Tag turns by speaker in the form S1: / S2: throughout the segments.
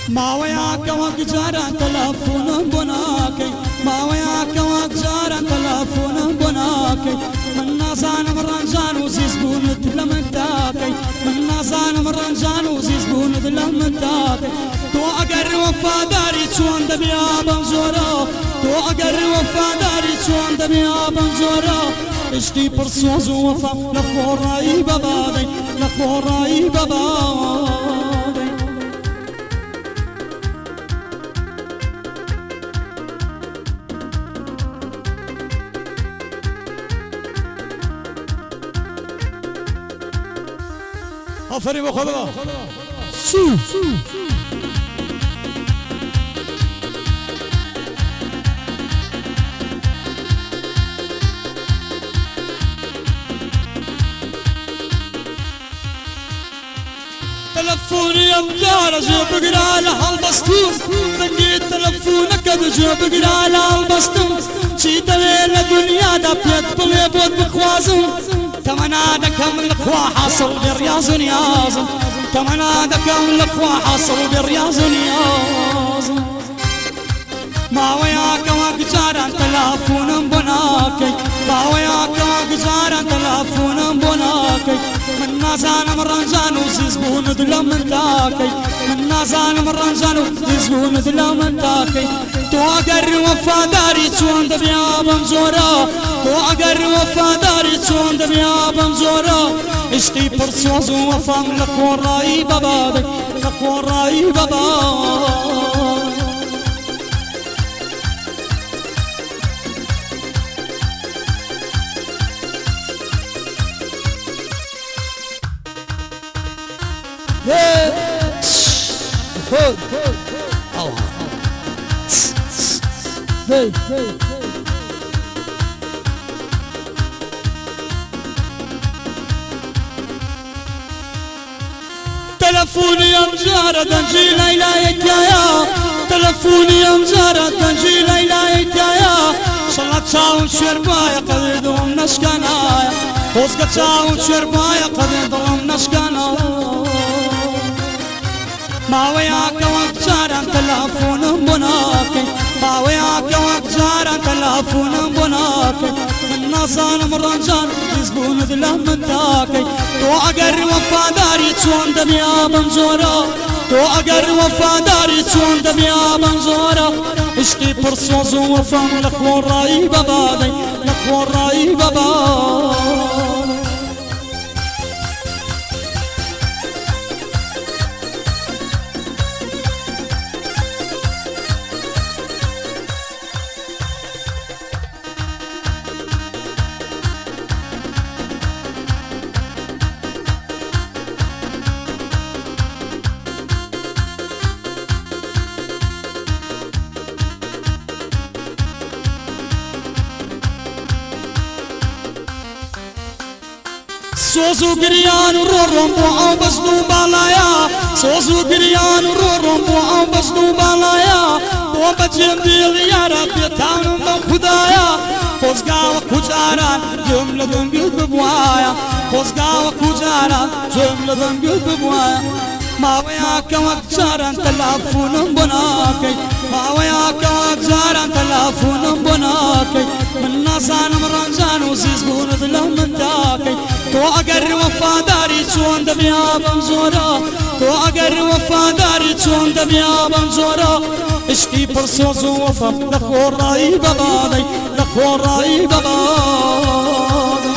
S1: ما وياك وقجارا تلفون بناكي ما وياك وقجارا تلفون بناكي من نازان مرنجان وزيزبون دلمتاكي من نازان مرنجان وزيزبون دلمتاكي تو اگر وفاداری چون دبیا بنزورا تو اگر وفاداری چون دبیا بنزورا اشتي برسوز وفا لخوراي بابادي لخوراي بابادي آفرین به خدا سو تلفوني امجار جيب قرال هالبستون تنقي تلفونك جيب قرال هالبستون شي دليل الدنيا دا بيت بلي بود بخوازم تمنا دكم الخوا حصل برياض نيازم تمنا دكم الخوا حصل برياض نيازم ما وياك وقجارا تلافون بناكي ما وياك وقجارا تلافون بناكي من نازان مرنجان وزيزبون دلم تاكي من نازان مرنجان وزيزبون دلم تاكي تو اگر وفاداری چون دبیا بمزورا تو اگر وفاداری چون دبیا بمزورا عشقی پرسوز وفام لخوراي بابادي لخوراي بابادي تلفوني امجارة تنجي ليلى يكايا تلفوني امجارة تنجي ليلى يكايا شلت شاون شربايا قدردهم نشكنايا وزقت شاون شربايا قدردهم نشكنايا ما وياك وقجارا تلفون بناكي ما وياك وقجارا تلفون بناكي من نازان مرنجان يزبون دلم تاكي تو اگر وفاداری چون دبیا بنزورا تو اگر وفاداری چون دبیا بنزورا عشقی پرسوز وفام لخوراي بابادي لخوراي بابادي سوزو قريان ورورم بوعو بسدو بالايا سوزو قريان ورورم بوعو بسدو بالايا وبجيم دي غيارة بيتانم بخدايا خوزقا وكجاران جملة دنقل ببوايا خوزقا وكجاران جملة دنقل ببوايا ما وياك وقجاران تلافون بناكي ما وياك وقجاران تلافون بناكي من نازان مرنجان وزيزبون ظلم تاكي تو اگر وفاداری چون دبیا بمزورا تو اگر وفاداری چون دبیا بمزورا عشقی پرسوز وفا لخوراي بابادي لخوراي بابادي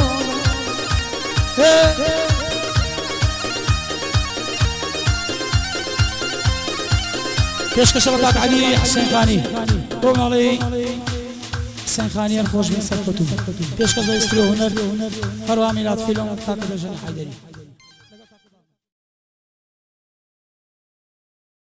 S2: پێشکەشە بە کاک عەلی حسێن خانی بۆ ماڵی حسێن خانیان خۆش بێ سەرکەوتوو پێشکەش بە ئیسکری و هونەر هەروە میلاد فیلم کاک دەژەن حەیدەری